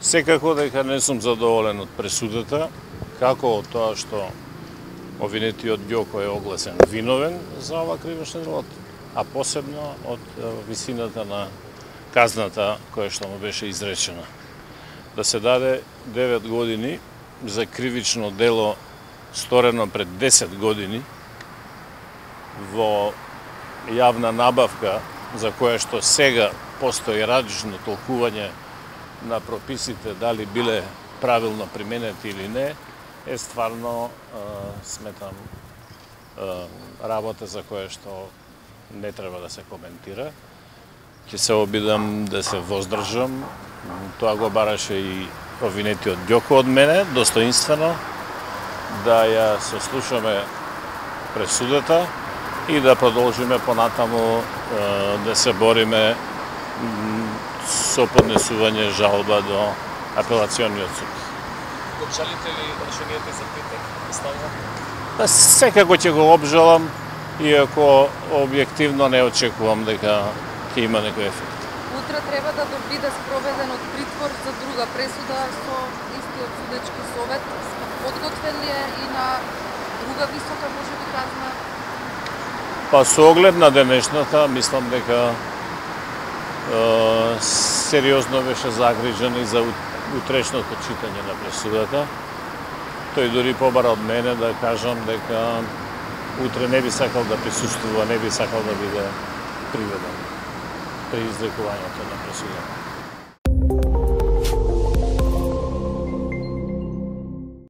Секако дека не сум задоволен од пресудата, како од тоа што обвинетиот Ѓоко е огласен виновен за ова кривично дело, а посебно од висината на казната која што му беше изречена. Да се даде 9 години за кривично дело сторено пред 10 години во јавна набавка за која што сега постои различно толкување на прописите дали биле правилно применети или не, е стварно, сметам, работа за која што не треба да се коментира. Ќе се обидам да се воздржам. Тоа го бараше и обвинетиот Ѓоко од мене, достоинствено, да ја сослушаме пресудата и да продолжиме понатаму да се бориме со поднесување жалба до апелациониот суд. Обжалите ли решението за питек? Секако ќе го обжалам, иако објективно не очекувам дека ќе има некој ефект. Утре треба да биде спроведен од притвор за друга пресуда со истиот судечки совет. Подготвен ли е и на друга висока можеби казна? Со оглед на денешната, мислам дека сериозно беше загрижен и за утрешното читање на пресудата. Тој дури побара од мене да кажам дека утре не би сакал да присуствува, не би сакал да биде приведен при излекувањето на пресудата.